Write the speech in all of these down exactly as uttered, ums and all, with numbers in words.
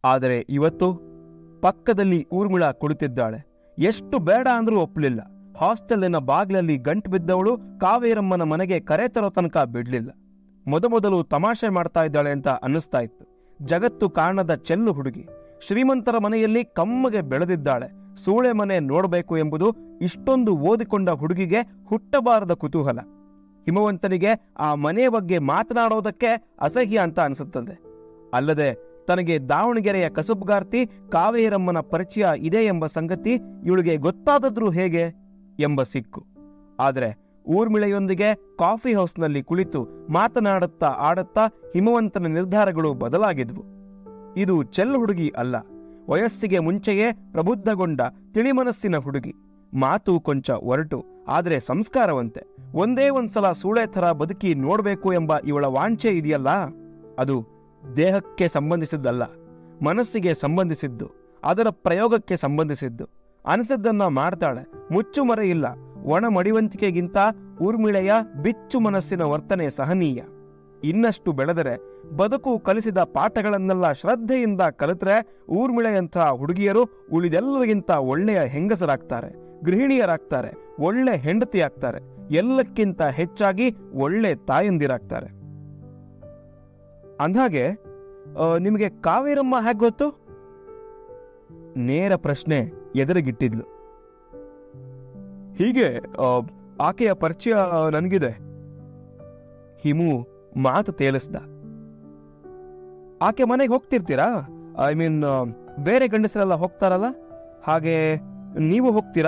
ಆದರೆ ಇವತ್ತು ಪಕ್ಕದಲ್ಲಿ ಊರ್ಮಿಳಾ ಕುಳಿತಿದ್ದಾಳೆ. ಎಷ್ಟು ಬೇಡ ಅಂದ್ರೂ ಒಪ್ಪಲಿಲ್ಲ. ಹಾಸ್ಟೆಲಿನ ಬಾಗ್ಲಲ್ಲಿ ಗಂಟು ಬಿದ್ದವಳು ಕಾವೇರಮ್ಮನ ಮನೆಗೆ ಕರೆ ತರೋ ತನಕ ಬಿಡ್ಲಿಲ್ಲ. ಮೊದಮೊದಲು ತಮಾಷೆ ಮಾಡ್ತಾ ಇದ್ದಾಳೆ ಅಂತ ಅನ್ನಿಸ್ತಾ ಇತ್ತು. ಜಗತ್ತು ಕಾಣದ ಚೆಲ್ಲು ಹುಡುಗಿ, ಶ್ರೀಮಂತರ ಮನೆಯಲ್ಲಿ ಕಮ್ಮಗೆ ಬೆಳೆದಿದ್ದಾಳೆ. ಸೂಳೆ ಮನೆ ನೋಡಬೇಕು ಎಂಬುದು ಇಷ್ಟೊಂದು ಓದಿಕೊಂಡ ಹುಡುಗಿಗೆ ಹುಟ್ಟಬಾರದ ಕುತೂಹಲ. ಹಿಮವಂತನಿಗೆ ಆ ಮನೆಯ ಬಗ್ಗೆ ಮಾತನಾಡೋದಕ್ಕೆ ಅಸಹ್ಯ ಅಂತ ಅನಿಸುತ್ತದೆ. ಅಲ್ಲದೆ ತನಗೆ ದಾವಣಗೆರೆಯ ಕಸುಬುಗಾರ್ತಿ ಕಾವೇರಮ್ಮನ ಪರಿಚಯ ಇದೆ ಎಂಬ ಸಂಗತಿ ಇವಳಿಗೆ ಗೊತ್ತಾದದ್ರೂ ಹೇಗೆ ಎಂಬ ಸಿಕ್ಕು. ಆದರೆ ಊರ್ಮಿಳೆಯೊಂದಿಗೆ ಕಾಫಿ ಹೌಸ್ನಲ್ಲಿ ಕುಳಿತು ಮಾತನಾಡುತ್ತಾ ಆಡುತ್ತಾ ಹಿಮವಂತನ ನಿರ್ಧಾರಗಳು ಬದಲಾಗಿದ್ವು. ಇದು ಚೆಲ್ಲು ಹುಡುಗಿ ಅಲ್ಲ, ವಯಸ್ಸಿಗೆ ಮುಂಚೆಯೇ ಪ್ರಬುದ್ಧಗೊಂಡ ತಿಳಿಮನಸ್ಸಿನ ಹುಡುಗಿ. ಮಾತು ಕೊಂಚ ಒರಟು, ಆದರೆ ಸಂಸ್ಕಾರವಂತೆ. ಒಂದೇ ಒಂದ್ಸಲ ಸೂಳೆ ಥರ ಬದುಕಿ ನೋಡಬೇಕು ಎಂಬ ಇವಳ ವಾಂಛೆ ಇದೆಯಲ್ಲ, ಅದು ದೇಹಕ್ಕೆ ಸಂಬಂಧಿಸಿದ್ದಲ್ಲ, ಮನಸ್ಸಿಗೆ ಸಂಬಂಧಿಸಿದ್ದು, ಅದರ ಪ್ರಯೋಗಕ್ಕೆ ಸಂಬಂಧಿಸಿದ್ದು. ಅನಿಸಿದ್ದನ್ನ ಮಾಡ್ತಾಳೆ, ಮುಚ್ಚುಮರೆ ಇಲ್ಲ. ಒಣ ಮಡಿವಂತಿಕೆಗಿಂತ ಊರ್ಮಿಳೆಯ ಬಿಚ್ಚು ಮನಸ್ಸಿನ ವರ್ತನೆ ಸಹನೀಯ. ಇನ್ನಷ್ಟು ಬೆಳೆದರೆ, ಬದುಕು ಕಲಿಸಿದ ಪಾಠಗಳನ್ನೆಲ್ಲ ಶ್ರದ್ಧೆಯಿಂದ ಕಲಿತರೆ ಊರ್ಮಿಳೆಯಂತಹ ಹುಡುಗಿಯರು ಉಳಿದೆಲ್ಲರಿಗಿಂತ ಒಳ್ಳೆಯ ಹೆಂಗಸರಾಗ್ತಾರೆ, ಗೃಹಿಣಿಯರಾಗ್ತಾರೆ, ಒಳ್ಳೆ ಹೆಂಡತಿಯಾಗ್ತಾರೆ, ಎಲ್ಲಕ್ಕಿಂತ ಹೆಚ್ಚಾಗಿ ಒಳ್ಳೆ ತಾಯಂದಿರಾಗ್ತಾರೆ. ಅಂದ್ಹಾಗೆ ನಿಮಗೆ ಕಾವೇರಮ್ಮ ಹೇಗೆ ಗೊತ್ತು? ನೇರ ಪ್ರಶ್ನೆ ಎದುರಿಗಿಟ್ಟಿದ್ಲು. ಹೀಗೆ ಆಕೆಯ ಪರಿಚಯ ನನಗಿದೆ. ಹಿಮು ಮಾತು ತೇಲಿಸ್ದ. ಆಕೆ ಮನೆಗೆ ಹೋಗ್ತಿರ್ತೀರಾ? ಐ ಮೀನ್ ಬೇರೆ ಗಂಡಸರೆಲ್ಲ ಹೋಗ್ತಾರಲ್ಲ, ಹಾಗೆ ನೀವು ಹೋಗ್ತೀರಾ?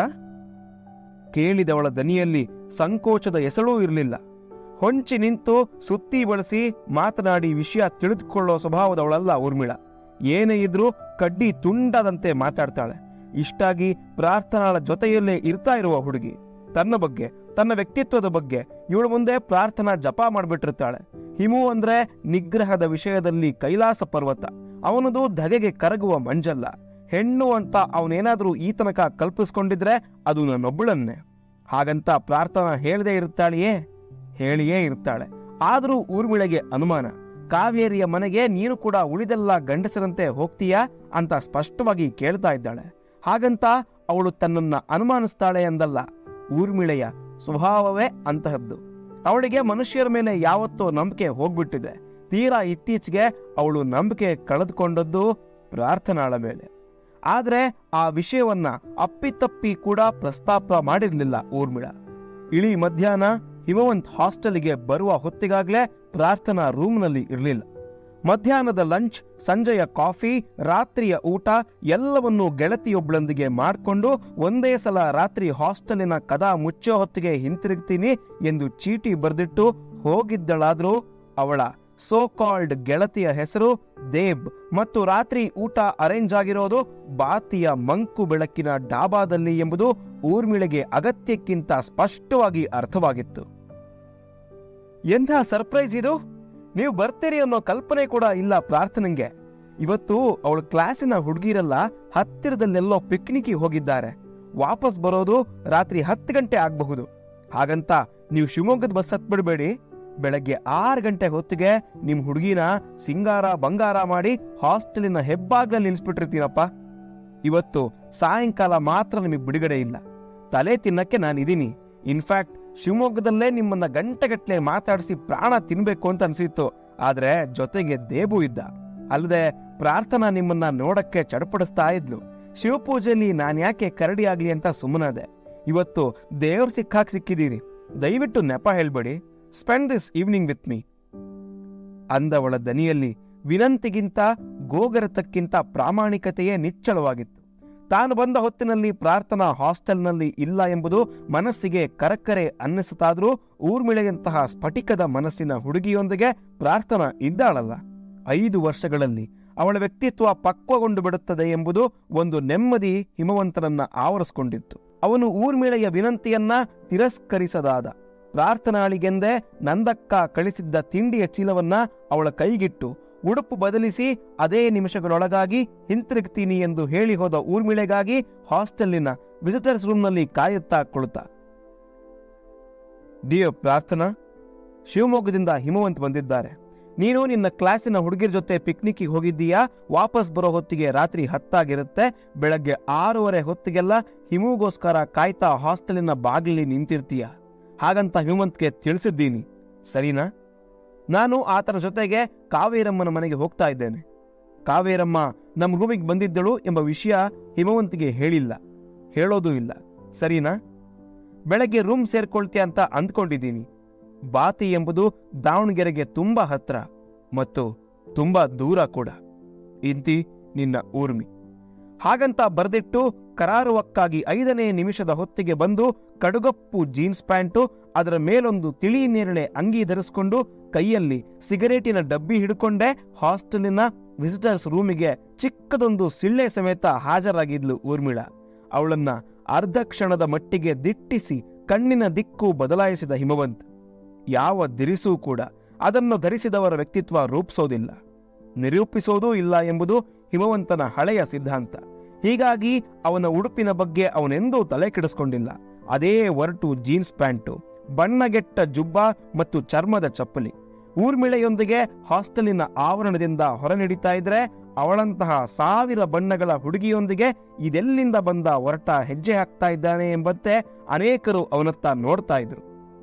ಕೇಳಿದವಳ ದನಿಯಲ್ಲಿ ಸಂಕೋಚದ ಎಸಳೂ ಇರಲಿಲ್ಲ. ಹೊಂಚಿ ನಿಂತು ಸುತ್ತಿ ಬಳಸಿ ಮಾತನಾಡಿ ವಿಷಯ ತಿಳಿದುಕೊಳ್ಳೋ ಸ್ವಭಾವದವಳಲ್ಲ ಊರ್ಮಿಳಾ. ಏನೇ ಇದ್ರೂ ಕಡ್ಡಿ ತುಂಡದಂತೆ ಮಾತಾಡ್ತಾಳೆ. ಇಷ್ಟಾಗಿ ಪ್ರಾರ್ಥನಾಳ ಜೊತೆಯಲ್ಲೇ ಇರ್ತಾ ಇರುವ ಹುಡುಗಿ. ತನ್ನ ಬಗ್ಗೆ, ತನ್ನ ವ್ಯಕ್ತಿತ್ವದ ಬಗ್ಗೆ ಇವಳು ಮುಂದೆ ಪ್ರಾರ್ಥನಾ ಜಪ ಮಾಡಿಬಿಟ್ಟಿರ್ತಾಳೆ. ಹಿಮು ಅಂದ್ರೆ ನಿಗ್ರಹದ ವಿಷಯದಲ್ಲಿ ಕೈಲಾಸ ಪರ್ವತ. ಅವನದು ಧಗೆಗೆ ಕರಗುವ ಮಂಜಲ್ಲ. ಹೆಣ್ಣು ಅಂತ ಅವನೇನಾದ್ರೂ ಈ ತನಕ ಕಲ್ಪಿಸ್ಕೊಂಡಿದ್ರೆ ಅದು ನನ್ನೊಬ್ಬಳನ್ನೇ. ಹಾಗಂತ ಪ್ರಾರ್ಥನಾ ಹೇಳದೇ ಇರ್ತಾಳೆಯೇ? ಹೇಳಿಯೇ ಇರ್ತಾಳೆ. ಆದರೂ ಊರ್ಮಿಳೆಗೆ ಅನುಮಾನ. ಕಾವೇರಿಯ ಮನೆಗೆ ನೀನು ಕೂಡ ಉಳಿದೆಲ್ಲ ಗಂಡಸರಂತೆ ಹೋಗ್ತೀಯಾ ಅಂತ ಸ್ಪಷ್ಟವಾಗಿ ಕೇಳ್ತಾ ಇದ್ದಾಳೆ. ಹಾಗಂತ ಅವಳು ತನ್ನನ್ನ ಅನುಮಾನಿಸ್ತಾಳೆ ಎಂದಲ್ಲ, ಊರ್ಮಿಳೆಯ ಸ್ವಭಾವವೇ ಅಂತಹದ್ದು. ಅವಳಿಗೆ ಮನುಷ್ಯರ ಮೇಲೆ ಯಾವತ್ತೋ ನಂಬಿಕೆ ಹೋಗ್ಬಿಟ್ಟಿದೆ. ತೀರಾ ಇತ್ತೀಚೆಗೆ ಅವಳು ನಂಬಿಕೆ ಕಳೆದುಕೊಂಡದ್ದು ಪ್ರಾರ್ಥನಾಳ ಮೇಲೆ. ಆದ್ರೆ ಆ ವಿಷಯವನ್ನ ಅಪ್ಪಿತಪ್ಪಿ ಕೂಡ ಪ್ರಸ್ತಾಪ ಮಾಡಿರ್ಲಿಲ್ಲ ಊರ್ಮಿಳಾ. ಇಳಿ ಮಧ್ಯಾಹ್ನ ಹಿಮವಂತ್ ಹಾಸ್ಟೆಲ್ಗೆ ಬರುವ ಹೊತ್ತಿಗಾಗ್ಲೇ ಪ್ರಾರ್ಥನಾ ರೂಮ್ನಲ್ಲಿ ಇರಲಿಲ್ಲ. ಮಧ್ಯಾಹ್ನದ ಲಂಚ್, ಸಂಜೆಯ ಕಾಫಿ, ರಾತ್ರಿಯ ಊಟ ಎಲ್ಲವನ್ನೂ ಗೆಳತಿಯೊಬ್ಬಳೊಂದಿಗೆ ಮಾಡಿಕೊಂಡು ಒಂದೇ ಸಲ ರಾತ್ರಿ ಹಾಸ್ಟೆಲಿನ ಕದ ಮುಚ್ಚೋ ಹೊತ್ತಿಗೆ ಹಿಂತಿರುಗ್ತೀನಿ ಎಂದು ಚೀಟಿ ಬರೆದಿಟ್ಟು ಹೋಗಿದ್ದಳಾದ್ರೂ ಅವಳ ಸೋ ಕಾಲ್ಡ್ ಗೆಳತಿಯ ಹೆಸರು ದೇಬ್ ಮತ್ತು ರಾತ್ರಿ ಊಟ ಅರೇಂಜ್ ಆಗಿರೋದು ಬಾತಿಯ ಮಂಕು ಬೆಳಕಿನ ಡಾಬಾದಲ್ಲಿ ಎಂಬುದು ಊರ್ಮಿಳೆಗೆ ಅಗತ್ಯಕ್ಕಿಂತ ಸ್ಪಷ್ಟವಾಗಿ ಅರ್ಥವಾಗಿತ್ತು. ಎಂಥ ಸರ್ಪ್ರೈಸ್ ಇದು! ನೀವು ಬರ್ತೀರಿ ಅನ್ನೋ ಕಲ್ಪನೆ ಕೂಡ ಇಲ್ಲ ಪ್ರಾರ್ಥನೆಗೆ. ಇವತ್ತು ಅವಳ ಕ್ಲಾಸಿನ ಹುಡುಗಿರೆಲ್ಲ ಹತ್ತಿರದಲ್ಲೆಲ್ಲೋ ಪಿಕ್ನಿಕ್ಗೆ ಹೋಗಿದ್ದಾರೆ. ವಾಪಸ್ ಬರೋದು ರಾತ್ರಿ ಹತ್ತು ಗಂಟೆ ಆಗಬಹುದು. ಹಾಗಂತ ನೀವು ಶಿವಮೊಗ್ಗದ ಬಸ್ ಹತ್ಬಿಡ್ಬೇಡಿ. ಬೆಳಗ್ಗೆ ಆರು ಗಂಟೆ ಹೊತ್ತಿಗೆ ನಿಮ್ ಹುಡುಗಿನ ಸಿಂಗಾರ ಬಂಗಾರ ಮಾಡಿ ಹಾಸ್ಟೆಲಿನ ಹೆಬ್ಬಾಗ್ಲಲ್ಲಿ ನಿಲ್ಸ್ಬಿಟ್ಟಿರ್ತೀನಪ್ಪ. ಇವತ್ತು ಸಾಯಂಕಾಲ ಮಾತ್ರ ನಿಮಗೆ ಬಿಡುಗಡೆ ಇಲ್ಲ. ತಲೆ ತಿನ್ನಕ್ಕೆ ನಾನಿದ್ದೀನಿ. ಇನ್ಫ್ಯಾಕ್ಟ್ ಶಿವಮೊಗ್ಗದಲ್ಲೇ ನಿಮ್ಮನ್ನ ಗಂಟೆಗಟ್ಟಲೆ ಮಾತಾಡಿಸಿ ಪ್ರಾಣ ತಿನ್ಬೇಕು ಅಂತ ಅನ್ಸಿತ್ತು. ಆದ್ರೆ ಜೊತೆಗೆ ದೇಬು ಇದ್ದ. ಅಲ್ಲದೆ ಪ್ರಾರ್ಥನಾ ನಿಮ್ಮನ್ನ ನೋಡಕ್ಕೆ ಚಡಪಡಿಸ್ತಾ ಇದ್ಲು. ಶಿವಪೂಜೆಯಲ್ಲಿ ನಾನು ಯಾಕೆ ಕರಡಿ ಆಗ್ಲಿ ಅಂತ ಸುಮ್ಮನದೆ. ಇವತ್ತು ದೇವ್ರ ಸಿಕ್ಕಾಕ್ ಸಿಕ್ಕಿದ್ದೀರಿ. ದಯವಿಟ್ಟು ನೆಪ ಹೇಳ್ಬೇಡಿ. Spend this evening with me ಅಂದವಳ ದನಿಯಲ್ಲಿ ವಿನಂತಿಗಿಂತ ಗೋಗರತಕ್ಕಿಂತ ಪ್ರಾಮಾಣಿಕತೆಯೇ ನಿಚ್ಚಳವಾಗಿತ್ತು. ತಾನು ಬಂದ ಹೊತ್ತಿನಲ್ಲಿ ಪ್ರಾರ್ಥನಾ ಹಾಸ್ಟೆಲ್ನಲ್ಲಿ ಇಲ್ಲ ಎಂಬುದು ಮನಸ್ಸಿಗೆ ಕರಕರೆ ಅನ್ನಿಸುತ್ತಾದ್ರೂ ಊರ್ಮಿಳೆಯಂತಹ ಸ್ಫಟಿಕದ ಮನಸ್ಸಿನ ಹುಡುಗಿಯೊಂದಿಗೆ ಪ್ರಾರ್ಥನಾ ಇದ್ದಾಳಲ್ಲ. ಐದು ವರ್ಷಗಳಲ್ಲಿ ಅವಳ ವ್ಯಕ್ತಿತ್ವ ಪಕ್ವಗೊಂಡು ಬಿಡುತ್ತದೆ ಎಂಬುದು ಒಂದು ನೆಮ್ಮದಿ ಹಿಮವಂತನನ್ನ ಆವರಿಸಿಕೊಂಡಿತ್ತು. ಅವನು ಊರ್ಮಿಳೆಯ ವಿನಂತಿಯನ್ನ ತಿರಸ್ಕರಿಸದಾದ. ಪ್ರಾರ್ಥನಾಳಿಗೆಂದೇ ನಂದಕ್ಕ ಕಳಿಸಿದ್ದ ತಿಂಡಿಯ ಚೀಲವನ್ನ ಅವಳ ಕೈಗಿಟ್ಟು ಉಡುಪು ಬದಲಿಸಿ ಅದೇ ನಿಮಿಷಗಳೊಳಗಾಗಿ ಹಿಂತಿರುಗ್ತೀನಿ ಎಂದು ಹೇಳಿ ಹೋದ ಊರ್ಮಿಳೆಗಾಗಿ ಹಾಸ್ಟೆಲ್ಲಿನ ವಿಸಿಟರ್ಸ್ ರೂಮ್ನಲ್ಲಿ ಕಾಯುತ್ತಾ ಕುಳಿತ. ಡಿಯರ್ ಪ್ರಾರ್ಥನಾ, ಶಿವಮೊಗ್ಗದಿಂದ ಹಿಮವಂತ್ ಬಂದಿದ್ದಾರೆ. ನೀನು ನಿನ್ನ ಕ್ಲಾಸಿನ ಹುಡುಗಿರ ಜೊತೆ ಪಿಕ್ನಿಕ್ಗೆ ಹೋಗಿದ್ದೀಯಾ, ವಾಪಸ್ ಬರೋ ಹೊತ್ತಿಗೆ ರಾತ್ರಿ ಹತ್ತಾಗಿರುತ್ತೆ, ಬೆಳಗ್ಗೆ ಆರೂವರೆ ಹೊತ್ತಿಗೆಲ್ಲ ಹಿಮುಗೋಸ್ಕರ ಕಾಯ್ತಾ ಹಾಸ್ಟೆಲಿನ ಬಾಗಿಲಿ ನಿಂತಿರ್ತೀಯ. ಹಾಗಂತ ಹಿಮವಂತ್ಗೆ ತಿಳಿಸಿದ್ದೀನಿ, ಸರಿನಾ? ನಾನು ಆತನ ಜೊತೆಗೆ ಕಾವೇರಮ್ಮನ ಮನೆಗೆ ಹೋಗ್ತಾ ಇದ್ದೇನೆ. ಕಾವೇರಮ್ಮ ನಮ್ಮ ರೂಮಿಗೆ ಬಂದಿದ್ದಳು ಎಂಬ ವಿಷಯ ಹಿಮವಂತಿಗೆ ಹೇಳಿಲ್ಲ, ಹೇಳೋದೂ ಇಲ್ಲ, ಸರಿನಾ? ಬೆಳಗ್ಗೆ ರೂಮ್ ಸೇರ್ಕೊಳ್ತೀಯ ಅಂತ ಅಂದ್ಕೊಂಡಿದ್ದೀನಿ. ಬಾತಿ ಎಂಬುದು ದಾವಣಗೆರೆಗೆ ತುಂಬಾ ಹತ್ರ ಮತ್ತು ತುಂಬಾ ದೂರ ಕೂಡ. ಇಂತಿ ನಿನ್ನ ಊರ್ಮಿ. ಹಾಗಂತ ಬರೆದಿಟ್ಟು ಕರಾರುವಕ್ಕಾಗಿ ಐದನೇ ನಿಮಿಷದ ಹೊತ್ತಿಗೆ ಬಂದು ಕಡುಗಪ್ಪು ಜೀನ್ಸ್ ಪ್ಯಾಂಟು, ಅದರ ಮೇಲೊಂದು ತಿಳಿ ನೇರಳೆ ಅಂಗಿ ಧರಿಸಿಕೊಂಡು ಕೈಯಲ್ಲಿ ಸಿಗರೇಟಿನ ಡಬ್ಬಿ ಹಿಡ್ಕೊಂಡೆ ಹಾಸ್ಟೆಲಿನ ವಿಸಿಟರ್ಸ್ ರೂಮಿಗೆ ಚಿಕ್ಕದೊಂದು ಸಿಳ್ಳೆ ಸಮೇತ ಹಾಜರಾಗಿದ್ಲು ಊರ್ಮಿಳಾ. ಅವಳನ್ನ ಅರ್ಧ ಕ್ಷಣದ ಮಟ್ಟಿಗೆ ದಿಟ್ಟಿಸಿ ಕಣ್ಣಿನ ದಿಕ್ಕು ಬದಲಾಯಿಸಿದ ಹಿಮವಂತ್. ಯಾವ ದಿರಿಸೂ ಕೂಡ ಅದನ್ನು ಧರಿಸಿದವರ ವ್ಯಕ್ತಿತ್ವ ರೂಪಿಸೋದಿಲ್ಲ, ನಿರೂಪಿಸೋದೂ ಇಲ್ಲ ಎಂಬುದು ಹಿಮವಂತನ ಹಳೆಯ ಸಿದ್ಧಾಂತ. ಹೀಗಾಗಿ ಅವನ ಉಡುಪಿನ ಬಗ್ಗೆ ಅವನೆಂದೂ ತಲೆ ಕೆಡಿಸ್ಕೊಂಡಿಲ್ಲ. ಅದೇ ಒರಟು ಜೀನ್ಸ್ ಪ್ಯಾಂಟು, ಬಣ್ಣಗೆಟ್ಟ ಜುಬ್ಬ ಮತ್ತು ಚರ್ಮದ ಚಪ್ಪಲಿ. ಊರ್ಮಿಳೆಯೊಂದಿಗೆ ಹಾಸ್ಟೆಲಿನ ಆವರಣದಿಂದ ಹೊರನಡೀತಾ ಇದ್ರೆ ಅವಳಂತಹ ಸಾವಿರ ಬಣ್ಣಗಳ ಹುಡುಗಿಯೊಂದಿಗೆ ಇದೆಲ್ಲಿಂದ ಬಂದ ಒರಟ ಹೆಜ್ಜೆ ಹಾಕ್ತಾ ಇದ್ದಾನೆ ಎಂಬಂತೆ ಅನೇಕರು ಅವನತ್ತ ನೋಡ್ತಾ ಇದ್ರು.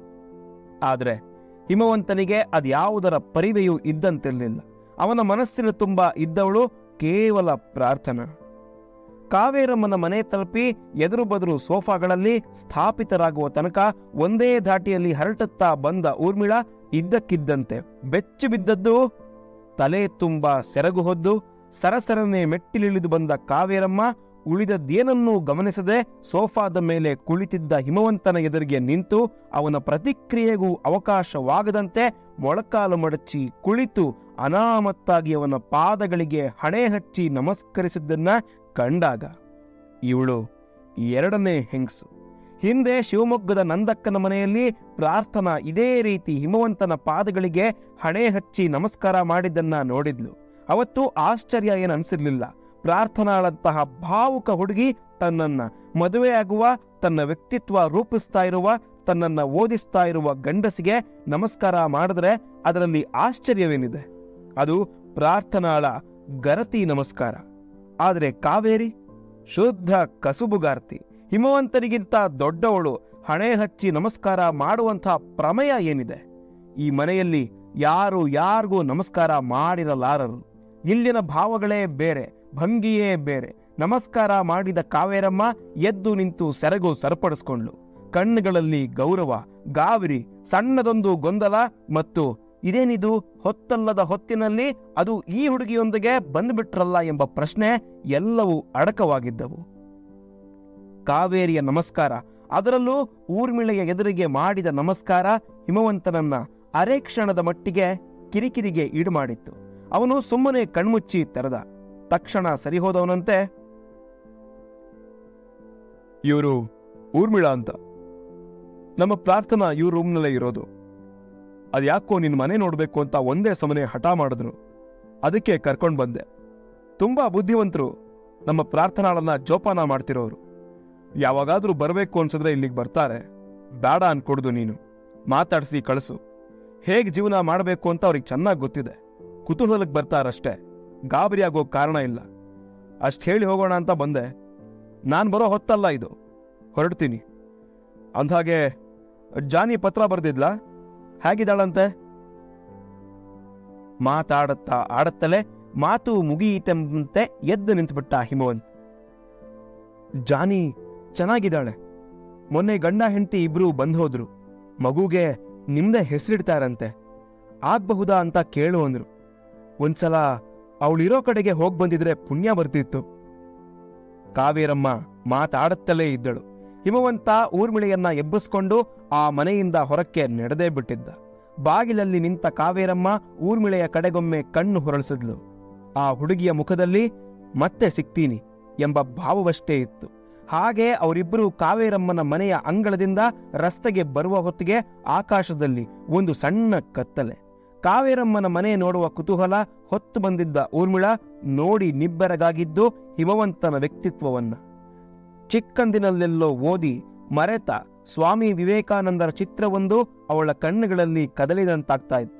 ಆದರೆ ಹಿಮವಂತನಿಗೆ ಅದ್ಯಾವುದರ ಪರಿವೆಯೂ ಇದ್ದಂತಿರಲಿಲ್ಲ. ಅವನ ಮನಸ್ಸಿನ ತುಂಬ ಇದ್ದವಳು ಕೇವಲ ಪ್ರಾರ್ಥನಾ. ಕಾವೇರಮ್ಮನ ಮನೆ ತಲುಪಿ ಎದುರು ಬದುರು ಸೋಫಾಗಳಲ್ಲಿ ಸ್ಥಾಪಿತರಾಗುವ ತನಕ ಒಂದೇ ಧಾಟಿಯಲ್ಲಿ ಹರಟುತ್ತಾ ಬಂದ ಊರ್ಮಿಳಾ ಇದ್ದಕ್ಕಿದ್ದಂತೆ ಬೆಚ್ಚಿ ಬಿದ್ದದ್ದು. ತಲೆ ತುಂಬ ಸೆರಗು ಹೊದ್ದು ಸರಸರನೆ ಮೆಟ್ಟಿಲಿಳಿದು ಬಂದ ಕಾವೇರಮ್ಮ ಉಳಿದದ್ದೇನನ್ನೂ ಗಮನಿಸದೆ ಸೋಫಾದ ಮೇಲೆ ಕುಳಿತಿದ್ದ ಹಿಮವಂತನ ಎದುರಿಗೆ ನಿಂತು ಅವನ ಪ್ರತಿಕ್ರಿಯೆಗೂ ಅವಕಾಶವಾಗದಂತೆ ಮೊಳಕಾಲು ಮಡಚಿ ಕುಳಿತು ಅನಾಮತ್ತಾಗಿ ಅವನ ಪಾದಗಳಿಗೆ ಹಣೆ ಹಚ್ಚಿ ನಮಸ್ಕರಿಸಿದ್ದನ್ನ ಕಂಡಾಗ ಇವಳು ಎರಡನೇ ಹೆಂಗಸು. ಹಿಂದೆ ಶಿವಮೊಗ್ಗದ ನಂದಕ್ಕನ ಮನೆಯಲ್ಲಿ ಪ್ರಾರ್ಥನಾ ಇದೇ ರೀತಿ ಹಿಮವಂತನ ಪಾದಗಳಿಗೆ ಹಣೆ ಹಚ್ಚಿ ನಮಸ್ಕಾರ ಮಾಡಿದ್ದನ್ನ ನೋಡಿದ್ಲು. ಅವತ್ತು ಆಶ್ಚರ್ಯ ಏನು ಅನಿಸಿರ್ಲಿಲ್ಲ. ಪ್ರಾರ್ಥನಾಳಂತಹ ಭಾವುಕ ಹುಡುಗಿ ತನ್ನನ್ನ ಮದುವೆಯಾಗುವ, ತನ್ನ ವ್ಯಕ್ತಿತ್ವ ರೂಪಿಸ್ತಾ ಇರುವ, ತನ್ನನ್ನ ಓದಿಸ್ತಾ ಇರುವ ಗಂಡಸಿಗೆ ನಮಸ್ಕಾರ ಮಾಡಿದ್ರೆ ಅದರಲ್ಲಿ ಆಶ್ಚರ್ಯವೇನಿದೆ? ಅದು ಪ್ರಾರ್ಥನಾಳ ಗರತಿ ನಮಸ್ಕಾರ. ಆದರೆ ಕಾವೇರಿ ಶುದ್ಧ ಕಸುಬುಗಾರ್ತಿ. ಹಿಮವಂತನಿಗಿಂತ ದೊಡ್ಡವಳು ಹಣೆ ಹಚ್ಚಿ ನಮಸ್ಕಾರ ಮಾಡುವಂಥ ಪ್ರಮೇಯ ಏನಿದೆ? ಈ ಮನೆಯಲ್ಲಿ ಯಾರು ಯಾರಿಗೂ ನಮಸ್ಕಾರ ಮಾಡಿರಲಾರರು. ಇಲ್ಲಿನ ಭಾವಗಳೇ ಬೇರೆ, ಭಂಗಿಯೇ ಬೇರೆ. ನಮಸ್ಕಾರ ಮಾಡಿದ ಕಾವೇರಮ್ಮ ಎದ್ದು ನಿಂತು ಸೆರಗು ಸರಿಪಡಿಸ್ಕೊಂಡ್ಳು. ಕಣ್ಣುಗಳಲ್ಲಿ ಗೌರವ, ಗಾಬರಿ, ಸಣ್ಣದೊಂದು ಗೊಂದಲ ಮತ್ತು ಇದೇನಿದು ಹೊತ್ತಲ್ಲದ ಹೊತ್ತಿನಲ್ಲಿ ಅದು ಈ ಹುಡುಗಿಯೊಂದಿಗೆ ಬಂದ್ಬಿಟ್ರಲ್ಲ ಎಂಬ ಪ್ರಶ್ನೆ ಎಲ್ಲವೂ ಅಡಕವಾಗಿದ್ದವು. ಕಾವೇರಿಯ ನಮಸ್ಕಾರ, ಅದರಲ್ಲೂ ಊರ್ಮಿಳೆಯ ಎದುರಿಗೆ ಮಾಡಿದ ನಮಸ್ಕಾರ ಹಿಮವಂತನನ್ನ ಅರೆ ಕ್ಷಣದ ಮಟ್ಟಿಗೆ ಕಿರಿಕಿರಿಗೆ ಈಡು ಮಾಡಿತ್ತು. ಅವನು ಸುಮ್ಮನೆ ಕಣ್ಮುಚ್ಚಿ ತೆರೆದ. ತಕ್ಷಣ ಸರಿಹೋದವನಂತೆ, ಇವರು ಊರ್ಮಿಳಾ ಅಂತ. ನಮ್ಮ ಪ್ರಾರ್ಥನಾ ಇವ್ರ ರೂಮ್ನಲ್ಲೇ ಇರೋದು. ಅದ್ಯಾಕೋ ನಿನ್ನ ಮನೆ ನೋಡ್ಬೇಕು ಅಂತ ಒಂದೇ ಸಮನೆ ಹಠ ಮಾಡಿದ್ರು, ಅದಕ್ಕೆ ಕರ್ಕೊಂಡು ಬಂದೆ. ತುಂಬಾ ಬುದ್ಧಿವಂತರು, ನಮ್ಮ ಪ್ರಾರ್ಥನಾಳನ್ನ ಜೋಪಾನ ಮಾಡ್ತಿರೋರು. ಯಾವಾಗಾದ್ರೂ ಬರಬೇಕು ಅನ್ಸಿದ್ರೆ ಇಲ್ಲಿಗೆ ಬರ್ತಾರೆ. ಬೇಡ ಅನ್ಕೊಡ್ದು ನೀನು, ಮಾತಾಡಿಸಿ ಕಳಿಸು. ಹೇಗೆ ಜೀವನ ಮಾಡಬೇಕು ಅಂತ ಅವ್ರಿಗೆ ಚೆನ್ನಾಗಿ ಗೊತ್ತಿದೆ. ಕುತೂಹಲಕ್ಕೆ ಬರ್ತಾರಷ್ಟೇ, ಗಾಬರಿ ಆಗೋ ಕಾರಣ ಇಲ್ಲ. ಅಷ್ಟು ಹೇಳಿ ಹೋಗೋಣ ಅಂತ ಬಂದೆ. ನಾನು ಬರೋ ಹೊತ್ತಲ್ಲ ಇದು, ಹೊರಡ್ತೀನಿ. ಅಂದ್ಹಾಗೆ ಜಾನಿ ಪತ್ರ ಬರ್ದಿದ್ಲಾ? ಹೇಗಿದ್ದಾಳಂತೆ? ಮಾತಾಡುತ್ತಾ ಆಡುತ್ತಲೇ ಮಾತು ಮುಗಿಯಿತೆಂಬಂತೆ ಎದ್ದು ನಿಂತುಬಿಟ್ಟ ಹಿಮವಂತ್. ಜಾನಿ ಚೆನ್ನಾಗಿದ್ದಾಳೆ. ಮೊನ್ನೆ ಗಂಡ ಹೆಂಡತಿ ಇಬ್ರು ಬಂದು ಹೋದ್ರು. ಮಗುಗೆ ನಿಮ್ದೇ ಹೆಸರಿಡ್ತಾರಂತೆ, ಆಗ್ಬಹುದಾ ಅಂತ ಕೇಳು ಅಂದ್ರು. ಒಂದ್ಸಲ ಅವಳಿರೋ ಕಡೆಗೆ ಹೋಗಿ ಬಂದಿದ್ರೆ ಪುಣ್ಯ ಬರ್ತಿತ್ತು. ಕಾವೇರಮ್ಮ ಮಾತಾಡುತ್ತಲೇ ಇದ್ದಳು. ಹಿಮವಂತ ಊರ್ಮಿಳೆಯನ್ನ ಎಬ್ಬಿಸ್ಕೊಂಡು ಆ ಮನೆಯಿಂದ ಹೊರಕ್ಕೆ ನಡೆದೇ ಬಿಟ್ಟಿದ್ದ. ಬಾಗಿಲಲ್ಲಿ ನಿಂತ ಕಾವೇರಮ್ಮ ಊರ್ಮಿಳೆಯ ಕಡೆಗೊಮ್ಮೆ ಕಣ್ಣು ಹೊರಳಿಸಿದ್ಲು. ಆ ಹುಡುಗಿಯ ಮುಖದಲ್ಲಿ ಮತ್ತೆ ಸಿಗ್ತೀನಿ ಎಂಬ ಭಾವವಷ್ಟೇ ಇತ್ತು. ಹಾಗೆ ಅವರಿಬ್ಬರು ಕಾವೇರಮ್ಮನ ಮನೆಯ ಅಂಗಳದಿಂದ ರಸ್ತೆಗೆ ಬರುವ ಹೊತ್ತಿಗೆ ಆಕಾಶದಲ್ಲಿ ಒಂದು ಸಣ್ಣ ಕತ್ತಲೆ. ಕಾವೇರಮ್ಮನ ಮನೆ ನೋಡುವ ಕುತೂಹಲ ಹೊತ್ತು ಬಂದಿದ್ದ ಊರ್ಮಿಳಾ ನೋಡಿ ನಿಬ್ಬೆರಗಾಗಿದ್ದು ಹಿಮವಂತನ ವ್ಯಕ್ತಿತ್ವವನ್ನ. ಚಿಕ್ಕಂದಿನಲ್ಲೆಲ್ಲೋ ಓದಿ ಮರೆತ ಸ್ವಾಮಿ ವಿವೇಕಾನಂದರ ಚಿತ್ರವೊಂದು ಅವಳ ಕಣ್ಣುಗಳಲ್ಲಿ ಕದಲಿದಂತಾಗ್ತಾ ಇತ್ತು.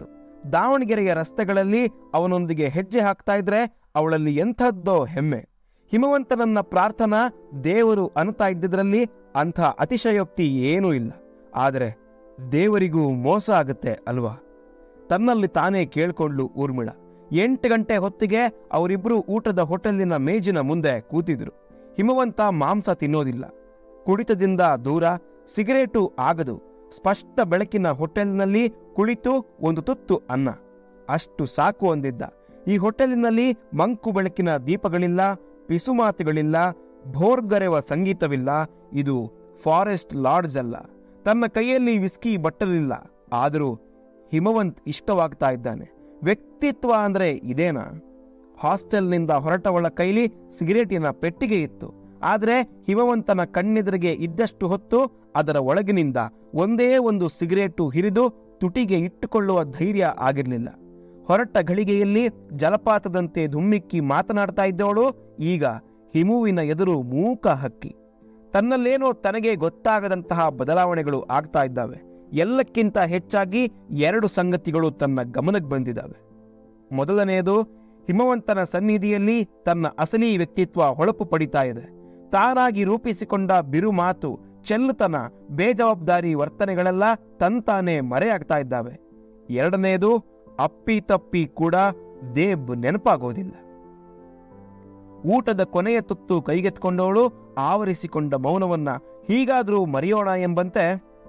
ದಾವಣಗೆರೆಯ ರಸ್ತೆಗಳಲ್ಲಿ ಅವನೊಂದಿಗೆ ಹೆಜ್ಜೆ ಹಾಕ್ತಾ ಇದ್ರೆ ಅವಳಲ್ಲಿ ಎಂಥದ್ದೋ ಹೆಮ್ಮೆ. ಹಿಮವಂತನನ್ನ ಪ್ರಾರ್ಥನಾ ದೇವರು ಅನ್ತಾ ಇದ್ದಿದ್ರಲ್ಲಿ ಅಂಥ ಅತಿಶಯೋಕ್ತಿ ಏನೂ ಇಲ್ಲ. ಆದರೆ ದೇವರಿಗೂ ಮೋಸ ಆಗುತ್ತೆ ಅಲ್ವಾ? ತನ್ನಲ್ಲಿ ತಾನೇ ಕೇಳ್ಕೊಂಡ್ಲು ಊರ್ಮಿಳ. ಎಂಟು ಗಂಟೆ ಹೊತ್ತಿಗೆ ಅವರಿಬ್ರು ಊಟದ ಹೋಟೆಲಿನ ಮೇಜಿನ ಮುಂದೆ ಕೂತಿದ್ರು. ಹಿಮವಂತ ಮಾಂಸ ತಿನ್ನೋದಿಲ್ಲ, ಕುಡಿತದಿಂದ ದೂರ, ಸಿಗರೇಟು ಆಗದು. ಸ್ಪಷ್ಟ ಬೆಳಕಿನ ಹೋಟೆಲ್ನಲ್ಲಿ ಕುಳಿತು ಒಂದು ತುತ್ತು ಅನ್ನ, ಅಷ್ಟು ಸಾಕು ಅಂದಿದ್ದ. ಈ ಹೋಟೆಲಿನಲ್ಲಿ ಮಂಕು ಬೆಳಕಿನ ದೀಪಗಳಿಲ್ಲ, ಪಿಸುಮಾತುಗಳಿಲ್ಲ, ಭೋರ್ಗರೆವ ಸಂಗೀತವಿಲ್ಲ. ಇದು ಫಾರೆಸ್ಟ್ ಲಾಡ್ಜ್ ಅಲ್ಲ. ತನ್ನ ಕೈಯಲ್ಲಿ ವಿಸ್ಕಿ ಬಟ್ಟಲಿಲ್ಲ. ಆದರೂ ಹಿಮವಂತ್ ಇಷ್ಟವಾಗ್ತಾ ಇದ್ದಾನೆ. ವ್ಯಕ್ತಿತ್ವ ಅಂದ್ರೆ ಇದೇನಾ? ಹಾಸ್ಟೆಲ್ನಿಂದ ಹೊರಟವಳ ಕೈಲಿ ಸಿಗರೇಟಿನ ಪೆಟ್ಟಿಗೆ ಇತ್ತು. ಆದರೆ ಹಿಮವಂತನ ಕಣ್ಣೆದುರಿಗೆ ಇದ್ದಷ್ಟು ಹೊತ್ತು ಅದರ ಒಳಗಿನಿಂದ ಒಂದೇ ಒಂದು ಸಿಗರೇಟು ಹಿರಿದು ತುಟಿಗೆ ಇಟ್ಟುಕೊಳ್ಳುವ ಧೈರ್ಯ ಆಗಿರಲಿಲ್ಲ. ಹೊರಟ ಘಳಿಗೆಯಲ್ಲಿ ಜಲಪಾತದಂತೆ ಧುಮ್ಮಿಕ್ಕಿ ಮಾತನಾಡ್ತಾ ಇದ್ದವಳು ಈಗ ಹಿಮುವಿನ ಎದುರು ಮೂಕ ಹಕ್ಕಿ. ತನ್ನಲ್ಲೇನೋ ತನಗೆ ಗೊತ್ತಾಗದಂತಹ ಬದಲಾವಣೆಗಳು ಆಗ್ತಾ ಇದ್ದಾವೆ. ಎಲ್ಲಕ್ಕಿಂತ ಹೆಚ್ಚಾಗಿ ಎರಡು ಸಂಗತಿಗಳು ತನ್ನ ಗಮನಕ್ಕೆ ಬಂದಿದ್ದಾವೆ. ಮೊದಲನೆಯದು, ಹಿಮವಂತನ ಸನ್ನಿಧಿಯಲ್ಲಿ ತನ್ನ ಅಸಲಿ ವ್ಯಕ್ತಿತ್ವ ಹೊಳಪು ಪಡಿತಾ ಇದೆ. ತಾನಾಗಿ ರೂಪಿಸಿಕೊಂಡ ಬಿರು ಮಾತು, ಚೆಲ್ಲುತನ, ಬೇಜವಾಬ್ದಾರಿ ವರ್ತನೆಗಳೆಲ್ಲ ತಂತಾನೆ ಮರೆಯಾಗ್ತಾ ಇದ್ದಾವೆ. ಎರಡನೆಯದು, ಅಪ್ಪಿ ತಪ್ಪಿ ಕೂಡ ದೇಬ್ ನೆನಪಾಗೋದಿಲ್ಲ. ಊಟದ ಕೊನೆಯ ತುತ್ತು ಕೈಗೆತ್ಕೊಂಡವಳು ಆವರಿಸಿಕೊಂಡ ಮೌನವನ್ನ ಹೀಗಾದ್ರೂ ಮರೆಯೋಣ ಎಂಬಂತೆ,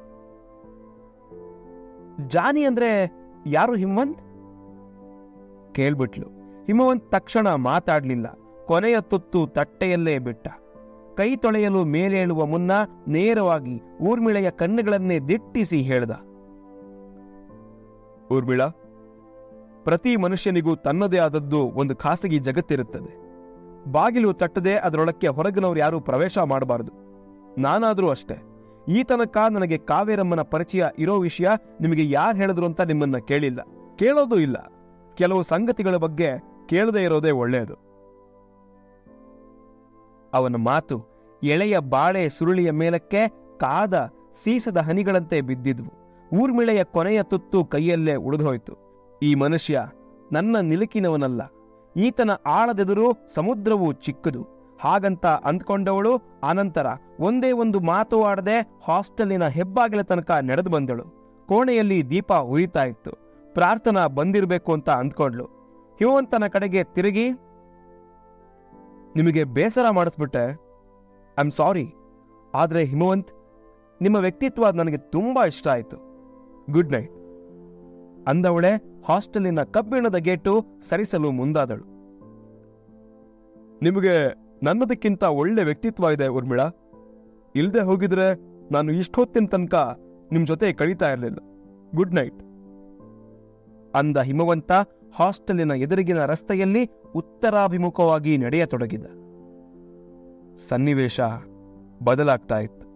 ಜಾನಿ ಅಂದ್ರೆ ಯಾರು ಹಿಮವಂತ್ ಕೇಳ್ಬಿಟ್ಲು. ಹಿಮವಂತ್ ತಕ್ಷಣ ಮಾತಾಡ್ಲಿಲ್ಲ. ಕೊನೆಯ ತುತ್ತು ತಟ್ಟೆಯಲ್ಲೇ ಬಿಟ್ಟ. ಕೈ ತೊಳೆಯಲು ಮೇಲೇಳುವ ಮುನ್ನ ನೇರವಾಗಿ ಊರ್ಮಿಳೆಯ ಕಣ್ಣುಗಳನ್ನೇ ದಿಟ್ಟಿಸಿ ಹೇಳ್ದ, ಊರ್ಮಿಳ, ಪ್ರತಿ ಮನುಷ್ಯನಿಗೂ ತನ್ನದೇ ಆದದ್ದು ಒಂದು ಖಾಸಗಿ ಜಗತ್ತಿರುತ್ತದೆ. ಬಾಗಿಲು ತಟ್ಟದೆ ಅದರೊಳಕ್ಕೆ ಹೊರಗಿನವ್ರು ಯಾರೂ ಪ್ರವೇಶ ಮಾಡಬಾರದು. ನಾನಾದರೂ ಅಷ್ಟೇ. ಈ ತನಕ ನನಗೆ ಕಾವೇರಮ್ಮನ ಪರಿಚಯ ಇರೋ ವಿಷಯ ನಿಮಗೆ ಯಾರು ಹೇಳಿದ್ರು ಅಂತ ನಿಮ್ಮನ್ನ ಕೇಳಿಲ್ಲ, ಕೇಳೋದು ಇಲ್ಲ. ಕೆಲವು ಸಂಗತಿಗಳ ಬಗ್ಗೆ ಕೇಳದೇ ಇರೋದೇ ಒಳ್ಳೆಯದು. ಅವನ ಮಾತು ಎಳೆಯ ಬಾಳೆ ಸುರುಳಿಯ ಮೇಲಕ್ಕೆ ಕಾದ ಸೀಸದ ಹನಿಗಳಂತೆ ಬಿದ್ದಿದ್ವು. ಊರ್ಮಿಳೆಯ ಕೊನೆಯ ತುತ್ತು ಕೈಯಲ್ಲೇ ಉಳಿದೋಯ್ತು. ಈ ಮನುಷ್ಯ ನನ್ನ ನಿಲುಕಿನವನಲ್ಲ. ಈತನ ಆಳದೆದುರು ಸಮುದ್ರವು ಚಿಕ್ಕದು. ಹಾಗಂತ ಅಂದ್ಕೊಂಡವಳು ಆನಂತರ ಒಂದೇ ಒಂದು ಮಾತು ಆಡದೆ ಹಾಸ್ಟೆಲಿನ ಹೆಬ್ಬಾಗಿಲ ತನಕ ನಡೆದು ಬಂದಳು. ಕೋಣೆಯಲ್ಲಿ ದೀಪ ಉರಿತಾ ಇತ್ತು. ಪ್ರಾರ್ಥನಾ ಬಂದಿರಬೇಕು ಅಂತ ಅಂದ್ಕೊಂಡ್ಲು. ಹಿಮವಂತನ ಕಡೆಗೆ ತಿರುಗಿ, ನಿಮಗೆ ಬೇಸರ ಮಾಡಿಸ್ಬಿಟ್ಟೆ, ಐ ಆಮ್ ಸಾರಿ. ಆದರೆ ಹಿಮವಂತ್, ನಿಮ್ಮ ವ್ಯಕ್ತಿತ್ವ ನನಗೆ ತುಂಬಾ ಇಷ್ಟ ಆಯಿತು. ಗುಡ್ ನೈಟ್ ಅಂದವಳೆ ಹಾಸ್ಟೆಲಿನ ಕಬ್ಬಿಣದ ಗೇಟು ಸರಿಸಲು ಮುಂದಾದಳು. ನಿಮಗೆ ನನ್ನದಕ್ಕಿಂತ ಒಳ್ಳೆ ವ್ಯಕ್ತಿತ್ವ ಇದೆ ಊರ್ಮಿಳ. ಇಲ್ದೆ ಹೋಗಿದ್ರೆ ನಾನು ಇಷ್ಟೊತ್ತಿನ ತನಕ ನಿಮ್ ಜೊತೆ ಕಳೀತಾ ಇರಲಿಲ್ಲ. ಗುಡ್ ನೈಟ್ ಅಂದ ಹಿಮವಂತ ಹಾಸ್ಟೆಲಿನ ಎದುರಿಗಿನ ರಸ್ತೆಯಲ್ಲಿ ಉತ್ತರಾಭಿಮುಖವಾಗಿ ನಡೆಯತೊಡಗಿದ. ಸನ್ನಿವೇಶ ಬದಲಾಗ್ತಾ ಇತ್ತು.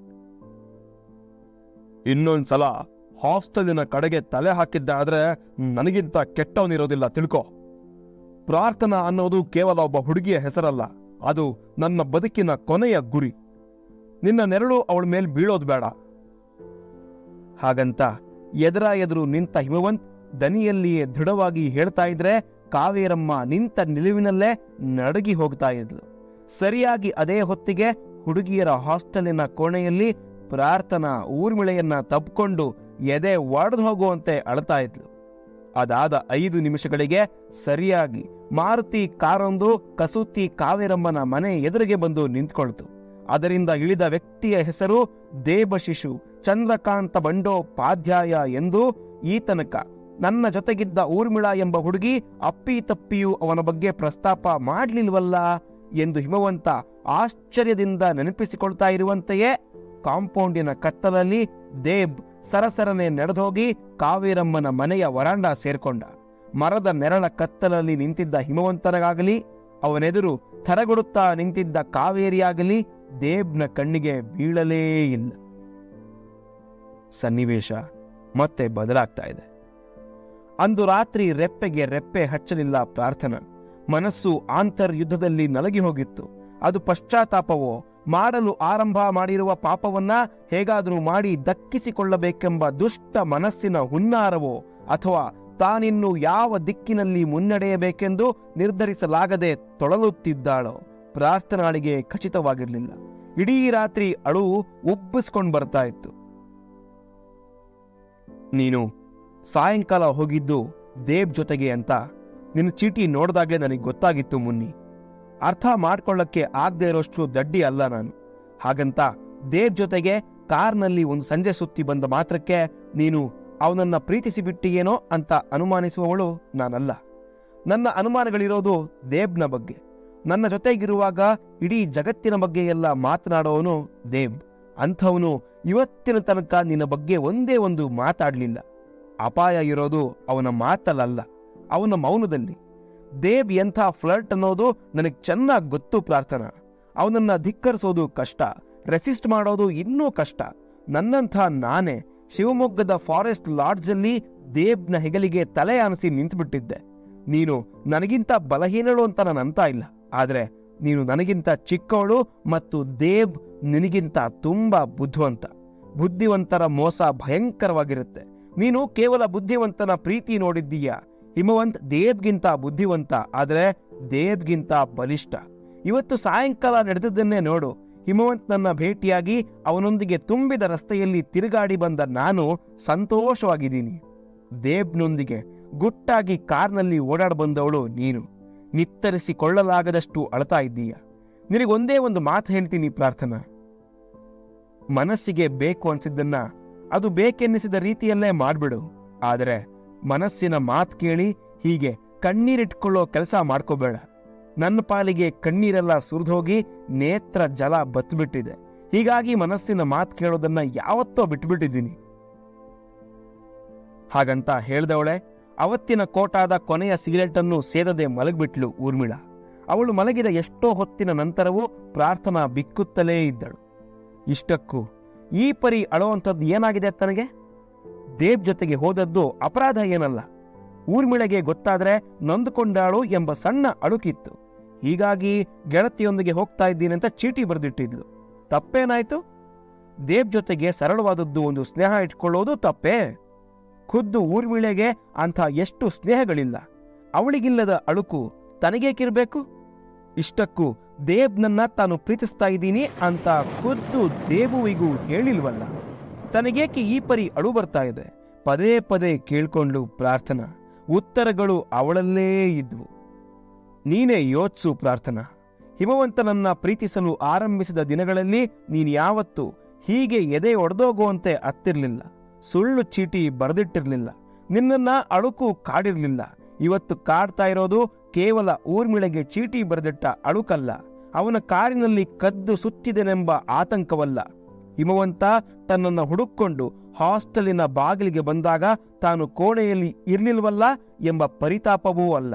ಇನ್ನೊಂದ್ಸಲ ಹಾಸ್ಟೆಲಿನ ಕಡೆಗೆ ತಲೆ ಹಾಕಿದ್ದಾದ್ರೆ ನನಗಿಂತ ಕೆಟ್ಟವನಿರೋದಿಲ್ಲ ತಿಳ್ಕೊ. ಪ್ರಾರ್ಥನಾ ಅನ್ನೋದು ಕೇವಲ ಒಬ್ಬ ಹುಡುಗಿಯ ಹೆಸರಲ್ಲ, ಅದು ನನ್ನ ಬದುಕಿನ ಕೊನೆಯ ಗುರಿ. ನಿನ್ನ ನೆರಳು ಅವಳ ಮೇಲೆ ಬೀಳೋದು ಬೇಡ. ಹಾಗಂತ ಎದುರ ಎದುರು ನಿಂತ ಹಿಮವಂತ್ ದನಿಯಲ್ಲಿಯೇ ದೃಢವಾಗಿ ಹೇಳ್ತಾ ಇದ್ರೆ ಕಾವೇರಮ್ಮ ನಿಂತ ನಿಲುವಿನಲ್ಲೇ ನಡಗಿ ಹೋಗ್ತಾ ಇದ್ಲು. ಸರಿಯಾಗಿ ಅದೇ ಹೊತ್ತಿಗೆ ಹುಡುಗಿಯರ ಹಾಸ್ಟೆಲಿನ ಕೋಣೆಯಲ್ಲಿ ಪ್ರಾರ್ಥನಾ ಊರ್ಮಿಳೆಯನ್ನ ತಬ್ಕೊಂಡು ಎದೆ ಒಡೆದು ಹೋಗುವಂತೆ ಅಳ್ತಾ ಇದ್ಲು. ಅದಾದ ಐದು ನಿಮಿಷಗಳಿಗೆ ಸರಿಯಾಗಿ ಮಾರುತಿ ಕಾರೊಂದು ಕಸೂತಿ ಕಾವೇರಮ್ಮನ ಮನೆ ಎದುರಿಗೆ ಬಂದು ನಿಂತ್ಕೊಳ್ತು. ಅದರಿಂದ ಇಳಿದ ವ್ಯಕ್ತಿಯ ಹೆಸರು ದೇಬಶಿಶು ಚಂದ್ರಕಾಂತ ಬಂಡೋಪಾಧ್ಯಾಯ ಎಂದು ಈ ತನಕ ನನ್ನ ಜೊತೆಗಿದ್ದ ಊರ್ಮಿಳ ಎಂಬ ಹುಡುಗಿ ಅಪ್ಪಿ ತಪ್ಪಿಯೂ ಅವನ ಬಗ್ಗೆ ಪ್ರಸ್ತಾಪ ಮಾಡ್ಲಿಲ್ವಲ್ಲ ಎಂದು ಹಿಮವಂತ ಆಶ್ಚರ್ಯದಿಂದ ನೆನಪಿಸಿಕೊಳ್ತಾ ಇರುವಂತೆಯೇ ಕಾಂಪೌಂಡಿನ ಕತ್ತಲಲ್ಲಿ ದೇಬ್ ಸರಸರನೆ ನಡೆದೋಗಿ ಕಾವೇರಮ್ಮನ ಮನೆಯ ವರಾಂಡ ಸೇರ್ಕೊಂಡ. ಮರದ ನೆರಳ ಕತ್ತಲಲ್ಲಿ ನಿಂತಿದ್ದ ಹಿಮವಂತನಿಗಾಗಲಿ ಅವನೆದುರು ಥರಗೊಡುತ್ತಾ ನಿಂತಿದ್ದ ಕಾವೇರಿಯಾಗಲಿ ದೇಬ್ನ ಕಣ್ಣಿಗೆ ಬೀಳಲೇ ಇಲ್ಲ. ಸನ್ನಿವೇಶ ಮತ್ತೆ ಬದಲಾಗ್ತಾ ಇದೆ. ಅಂದು ರಾತ್ರಿ ರೆಪ್ಪೆಗೆ ರೆಪ್ಪೆ ಹಚ್ಚಲಿಲ್ಲ ಪ್ರಾರ್ಥನಾ. ಮನಸ್ಸು ಆಂತರ್ಯುದ್ಧದಲ್ಲಿ ನಲಗಿ ಹೋಗಿತ್ತು. ಅದು ಪಶ್ಚಾತ್ತಾಪವೋ, ಮಾಡಲು ಆರಂಭ ಮಾಡಿರುವ ಪಾಪವನ್ನ ಹೇಗಾದರೂ ಮಾಡಿ ದಕ್ಕಿಸಿಕೊಳ್ಳಬೇಕೆಂಬ ದುಷ್ಟ ಮನಸ್ಸಿನ ಹುನ್ನಾರವೋ, ಅಥವಾ ತಾನಿನ್ನು ಯಾವ ದಿಕ್ಕಿನಲ್ಲಿ ಮುನ್ನಡೆಯಬೇಕೆಂದು ನಿರ್ಧರಿಸಲಾಗದೆ ತೊಳಲುತ್ತಿದ್ದಾಳೋ ಪ್ರಾರ್ಥನಾಳಿಗೆ ಖಚಿತವಾಗಿರಲಿಲ್ಲ. ಇಡೀ ರಾತ್ರಿ ಅಳು ಉಬ್ಬಿಸ್ಕೊಂಡು ಬರ್ತಾ ಇತ್ತು. ನೀನು ಸಾಯಂಕಾಲ ಹೋಗಿದ್ದು ದೇವ್ ಜೊತೆಗೆ ಅಂತ ನಿನ್ನ ಚೀಟಿ ನೋಡಿದಾಗಲೇ ನನಗೆ ಗೊತ್ತಾಗಿತ್ತು ಮುನ್ನಿ. ಅರ್ಥ ಮಾಡ್ಕೊಳ್ಳಕ್ಕೆ ಆಗದೆ ಇರೋಷ್ಟು ದಡ್ಡಿ ಅಲ್ಲ ನಾನು. ಹಾಗಂತ ದೇವ್ ಜೊತೆಗೆ ಕಾರ್ನಲ್ಲಿ ಒಂದು ಸಂಜೆ ಸುತ್ತಿ ಬಂದ ಮಾತ್ರಕ್ಕೆ ನೀನು ಅವನನ್ನ ಪ್ರೀತಿಸಿ ಬಿಟ್ಟಿಯೇನೋ ಅಂತ ಅನುಮಾನಿಸುವವಳು ನಾನಲ್ಲ. ನನ್ನ ಅನುಮಾನಗಳಿರೋದು ದೇವ್ನ ಬಗ್ಗೆ. ನನ್ನ ಜೊತೆಗಿರುವಾಗ ಇಡೀ ಜಗತ್ತಿನ ಬಗ್ಗೆ ಎಲ್ಲ ಮಾತನಾಡೋವನು ದೇವ್. ಅಂಥವನು ಇವತ್ತಿನ ತನಕ ನಿನ್ನ ಬಗ್ಗೆ ಒಂದೇ ಒಂದು ಮಾತಾಡಲಿಲ್ಲ. ಅಪಾಯ ಇರೋದು ಅವನ ಮಾತಲ್ಲ, ಅವನ ಮೌನದಲ್ಲಿ. ದೇವ್ ಎಂಥ ಫ್ಲರ್ಟ್ ಅನ್ನೋದು ನನಗೆ ಚೆನ್ನಾಗಿ ಗೊತ್ತು ಪ್ರಾರ್ಥನಾ. ಅವನನ್ನ ಧಿಕ್ಕರಿಸೋದು ಕಷ್ಟ, ರೆಸಿಸ್ಟ್ ಮಾಡೋದು ಇನ್ನೂ ಕಷ್ಟ. ನನ್ನಂಥ ನಾನೇ ಶಿವಮೊಗ್ಗದ ಫಾರೆಸ್ಟ್ ಲಾಡ್ಜಲ್ಲಿ ದೇವ್ನ ಹೆಗಲಿಗೆ ತಲೆ ಆನಿಸಿ ನಿಂತುಬಿಟ್ಟಿದ್ದೆ. ನೀನು ನನಗಿಂತ ಬಲಹೀನಳು ಅಂತ ನಾನು ಅಂತ ಇಲ್ಲ, ಆದರೆ ನೀನು ನನಗಿಂತ ಚಿಕ್ಕವಳು ಮತ್ತು ದೇವ್ ನಿನಗಿಂತ ತುಂಬಾ ಬುದ್ಧಿವಂತ. ಬುದ್ಧಿವಂತರ ಮೋಸ ಭಯಂಕರವಾಗಿರುತ್ತೆ. ನೀನು ಕೇವಲ ಬುದ್ಧಿವಂತನ ಪ್ರೀತಿ ನೋಡಿದ್ದೀಯ. ಹಿಮವಂತ್ ದೇವ್ಗಿಂತ ಬುದ್ಧಿವಂತ, ಆದರೆ ದೇವ್ಗಿಂತ ಬಲಿಷ್ಠ. ಇವತ್ತು ಸಾಯಂಕಾಲ ನಡೆದದ್ದನ್ನೇ ನೋಡು. ಹಿಮವಂತ್ ನನ್ನ ಭೇಟಿಯಾಗಿ ಅವನೊಂದಿಗೆ ತುಂಬಿದ ರಸ್ತೆಯಲ್ಲಿ ತಿರುಗಾಡಿ ಬಂದ ನಾನು ಸಂತೋಷವಾಗಿದ್ದೀನಿ. ದೇವ್ನೊಂದಿಗೆ ಗುಟ್ಟಾಗಿ ಕಾರ್ನಲ್ಲಿ ಓಡಾಡ ಬಂದವಳು ನೀನು. ನಿತ್ತರಿಸಿಕೊಳ್ಳಲಾಗದಷ್ಟು ಅಳ್ತಾ ಇದ್ದೀಯ. ನಿನಗೊಂದೇ ಒಂದು ಮಾತು ಹೇಳ್ತೀನಿ ಪ್ರಾರ್ಥನಾ. ಮನಸ್ಸಿಗೆ ಬೇಕು ಅನ್ಸಿದ್ದನ್ನ ಅದು ಬೇಕೆನ್ನಿಸಿದ ರೀತಿಯಲ್ಲೇ ಮಾಡ್ಬಿಡು. ಆದರೆ ಮನಸ್ಸಿನ ಮಾತು ಕೇಳಿ ಹೀಗೆ ಕಣ್ಣೀರಿಟ್ಕೊಳ್ಳೋ ಕೆಲಸ ಮಾಡ್ಕೋಬೇಡ. ನನ್ನ ಪಾಲಿಗೆ ಕಣ್ಣೀರೆಲ್ಲ ಸುರಿದೋಗಿ ನೇತ್ರ ಜಲ ಬತ್ಬಿಟ್ಟಿದೆ. ಹೀಗಾಗಿ ಮನಸ್ಸಿನ ಮಾತು ಕೇಳೋದನ್ನ ಯಾವತ್ತೋ ಬಿಟ್ಬಿಟ್ಟಿದ್ದೀನಿ. ಹಾಗಂತ ಹೇಳ್ದವಳೆ ಅವತ್ತಿನ ಕೋಟಾದ ಕೊನೆಯ ಸಿಗರೆಟನ್ನು ಸೇದದೆ ಮಲಗ್ಬಿಟ್ಲು ಊರ್ಮಿಳ. ಅವಳು ಮಲಗಿದ ಎಷ್ಟೋ ಹೊತ್ತಿನ ನಂತರವೂ ಪ್ರಾರ್ಥನಾ ಬಿಕ್ಕುತ್ತಲೇ ಇದ್ದಳು. ಇಷ್ಟಕ್ಕೂ ಈ ಪರಿ ಅಳುವಂಥದ್ದು ಏನಾಗಿದೆ ತನಗೆ? ದೇವ್ ಜೊತೆಗೆ ಹೋದದ್ದು ಅಪರಾಧ ಏನಲ್ಲ. ಊರ್ಮಿಳೆಗೆ ಗೊತ್ತಾದ್ರೆ ನೊಂದುಕೊಂಡಾಳು ಎಂಬ ಸಣ್ಣ ಅಳುಕಿತ್ತು. ಹೀಗಾಗಿ ಗೆಳತಿಯೊಂದಿಗೆ ಹೋಗ್ತಾ ಇದ್ದೀನಿ ಅಂತ ಚೀಟಿ ಬರೆದಿಟ್ಟಿದ್ಲು. ತಪ್ಪೇನಾಯ್ತು? ದೇವ್ ಜೊತೆಗೆ ಸರಳವಾದದ್ದು ಒಂದು ಸ್ನೇಹ ಇಟ್ಕೊಳ್ಳೋದು ತಪ್ಪೇ? ಖುದ್ದು ಊರ್ಮಿಳೆಗೆ ಅಂಥ ಎಷ್ಟು ಸ್ನೇಹಗಳಿಲ್ಲ. ಅವಳಿಗಿಲ್ಲದ ಅಳುಕು ತನಗೇಕಿರ್ಬೇಕು? ಇಷ್ಟಕ್ಕೂ ದೇವ್ನನ್ನ ತಾನು ಪ್ರೀತಿಸ್ತಾ ಇದ್ದೀನಿ ಅಂತ ಖುದ್ದು ದೇವುವಿಗೂ ಹೇಳಿಲ್ವಲ್ಲ. ತನಗೇಕೆ ಈ ಪರಿ ಅಳು ಬರ್ತಾ ಇದೆ? ಪದೇ ಪದೇ ಕೇಳ್ಕೊಂಡು ಪ್ರಾರ್ಥನಾ. ಉತ್ತರಗಳು ಅವಳಲ್ಲೇ ಇದ್ವು. ನೀನೇ ಯೋಚಿಸು ಪ್ರಾರ್ಥನಾ. ಹಿಮವಂತನನ್ನ ಪ್ರೀತಿಸಲು ಆರಂಭಿಸಿದ ದಿನಗಳಲ್ಲಿ ನೀನು ಯಾವತ್ತೂ ಹೀಗೆ ಎದೆ ಒಡೆದೋಗುವಂತೆ ಅತ್ತಿರ್ಲಿಲ್ಲ. ಸುಳ್ಳು ಚೀಟಿ ಬರೆದಿಟ್ಟಿರ್ಲಿಲ್ಲ. ನಿನ್ನನ್ನ ಅಳುಕು ಕಾಡಿರ್ಲಿಲ್ಲ. ಇವತ್ತು ಕಾಡ್ತಾ ಇರೋದು ಕೇವಲ ಊರ್ಮಿಳೆಗೆ ಚೀಟಿ ಬರೆದಿಟ್ಟ ಅಳುಕಲ್ಲ, ಅವನ ಕಾರಿನಲ್ಲಿ ಕದ್ದು ಸುತ್ತಿದೆನೆಂಬ ಆತಂಕವಲ್ಲ. ಹಿಮವಂತ ತನ್ನನ್ನು ಹುಡುಕೊಂಡು ಹಾಸ್ಟೆಲಿನ ಬಾಗಿಲಿಗೆ ಬಂದಾಗ ತಾನು ಕೋಣೆಯಲ್ಲಿ ಇರ್ಲಿಲ್ವಲ್ಲ ಎಂಬ ಪರಿತಾಪವೂ ಅಲ್ಲ.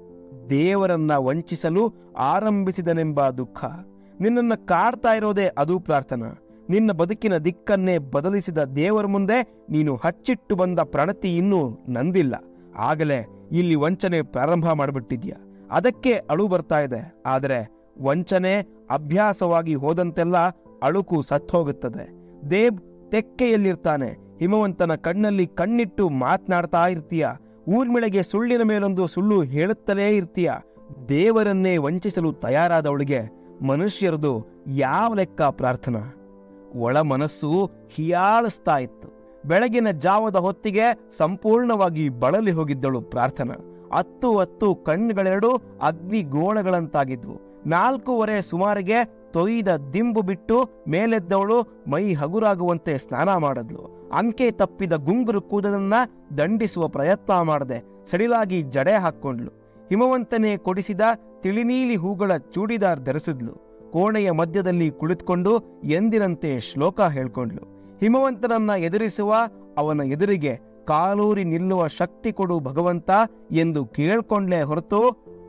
ದೇವರನ್ನ ವಂಚಿಸಲು ಆರಂಭಿಸಿದನೆಂಬ ದುಃಖ. ನಿನ್ನನ್ನ ಕಾಡ್ತಾ ಇರೋದೇ ಅದು ಪ್ರಾರ್ಥನಾ. ನಿನ್ನ ಬದುಕಿನ ದಿಕ್ಕನ್ನೇ ಬದಲಿಸಿದ ದೇವರ ಮುಂದೆ ನೀನು ಹಚ್ಚಿಟ್ಟು ಬಂದ ಪ್ರಣತಿ ಇನ್ನೂ ನಂದಿಲ್ಲ. ಆಗಲೇ ಇಲ್ಲಿ ವಂಚನೆ ಪ್ರಾರಂಭ ಮಾಡಿಬಿಟ್ಟಿದ್ಯಾ. ಅದಕ್ಕೆ ಅಳು ಬರ್ತಾ ಇದೆ. ಆದರೆ ವಂಚನೆ ಅಭ್ಯಾಸವಾಗಿ ಹೋದಂತೆಲ್ಲ ಅಳುಕು ಸತ್ತೋಗುತ್ತದೆ. ದೇವ್ ತೆಕ್ಕೆಯಲ್ಲಿರ್ತಾನೆ. ಹಿಮವಂತನ ಕಣ್ಣಲ್ಲಿ ಕಣ್ಣಿಟ್ಟು ಮಾತನಾಡ್ತಾ ಇರ್ತೀಯ. ಊರ್ಮಿಳೆಗೆ ಸುಳ್ಳಿನ ಮೇಲೊಂದು ಸುಳ್ಳು ಹೇಳುತ್ತಲೇ ಇರ್ತೀಯ. ದೇವರನ್ನೇ ವಂಚಿಸಲು ತಯಾರಾದವಳಿಗೆ ಮನುಷ್ಯರದು ಯಾವ ಲೆಕ್ಕ ಪ್ರಾರ್ಥನಾ? ಒಳ ಮನಸ್ಸು ಹಿಯಾಳಿಸ್ತಾ ಇತ್ತು. ಬೆಳಗಿನ ಜಾವದ ಹೊತ್ತಿಗೆ ಸಂಪೂರ್ಣವಾಗಿ ಬಳಲಿ ಹೋಗಿದ್ದಳು ಪ್ರಾರ್ಥನಾ. ಹತ್ತು ಹತ್ತು ಕಣ್ಣುಗಳೆರಡು ಅಗ್ನಿ ಗೋಳಗಳಂತಾಗಿದ್ವು. ನಾಲ್ಕೂವರೆ ಸುಮಾರಿಗೆ ತೊಯ್ದ ದಿಂಬು ಬಿಟ್ಟು ಮೇಲೆದ್ದವಳು ಮೈ ಹಗುರಾಗುವಂತೆ ಸ್ನಾನ ಮಾಡಿದ್ಲು. ಅಂಕೆ ತಪ್ಪಿದ ಗುಂಗುರು ಕೂದಲನ್ನ ದಂಡಿಸುವ ಪ್ರಯತ್ನ ಮಾಡದೆ ಸಡಿಲಾಗಿ ಜಡೆ ಹಾಕ್ಕೊಂಡ್ಲು. ಹಿಮವಂತನೇ ಕೊಡಿಸಿದ ತಿಳಿನೀಲಿ ಹೂಗಳ ಚೂಡಿದಾರ್ ಧರಿಸಿದ್ಲು. ಕೋಣೆಯ ಮಧ್ಯದಲ್ಲಿ ಕುಳಿತುಕೊಂಡು ಎಂದಿನಂತೆ ಶ್ಲೋಕ ಹೇಳ್ಕೊಂಡ್ಲು. ಹಿಮವಂತನನ್ನ ಎದುರಿಸುವ, ಅವನ ಎದುರಿಗೆ ಕಾಲೂರಿ ನಿಲ್ಲುವ ಶಕ್ತಿ ಕೊಡು ಭಗವಂತ ಎಂದು ಕೇಳ್ಕೊಂಡ್ಲೇ ಹೊರತು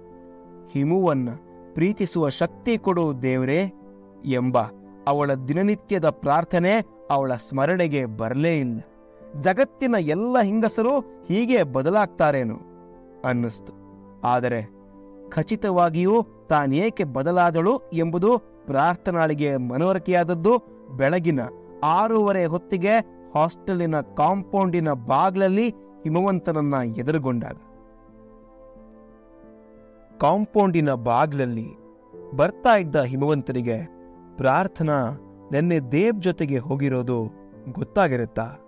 ಹಿಮುವನ್ನ ಪ್ರೀತಿಸುವ ಶಕ್ತಿ ಕೊಡು ದೇವ್ರೇ ಎಂಬ ಅವಳ ದಿನನಿತ್ಯದ ಪ್ರಾರ್ಥನೆ ಅವಳ ಸ್ಮರಣೆಗೆ ಬರಲೇ ಇಲ್ಲ. ಜಗತ್ತಿನ ಎಲ್ಲ ಹೆಂಗಸರು ಹೀಗೆ ಬದಲಾಗ್ತಾರೇನು ಅನ್ನಿಸ್ತು. ಆದರೆ ಖಚಿತವಾಗಿಯೂ ತಾನೇಕೆ ಬದಲಾದಳು ಎಂಬುದು ಪ್ರಾರ್ಥನಾಳಿಗೆ ಮನವರಿಕೆಯಾದದ್ದು ಬೆಳಗಿನ ಆರೂವರೆ ಹೊತ್ತಿಗೆ ಹಾಸ್ಟೆಲಿನ ಕಾಂಪೌಂಡಿನ ಬಾಗ್ಲಲ್ಲಿ ಹಿಮವಂತನನ್ನ ಎದುರುಗೊಂಡಾಗ. ಕಾಂಪೌಂಡಿನ ಬಾಗ್ಲಲ್ಲಿ ಬರ್ತಾ ಇದ್ದ ಹಿಮವಂತನಿಗೆ ಪ್ರಾರ್ಥನಾ ನೆನ್ನೆ ದೇವ್ ಜೊತೆಗೆ ಹೋಗಿರೋದು ಗೊತ್ತಾಗಿರುತ್ತಾ?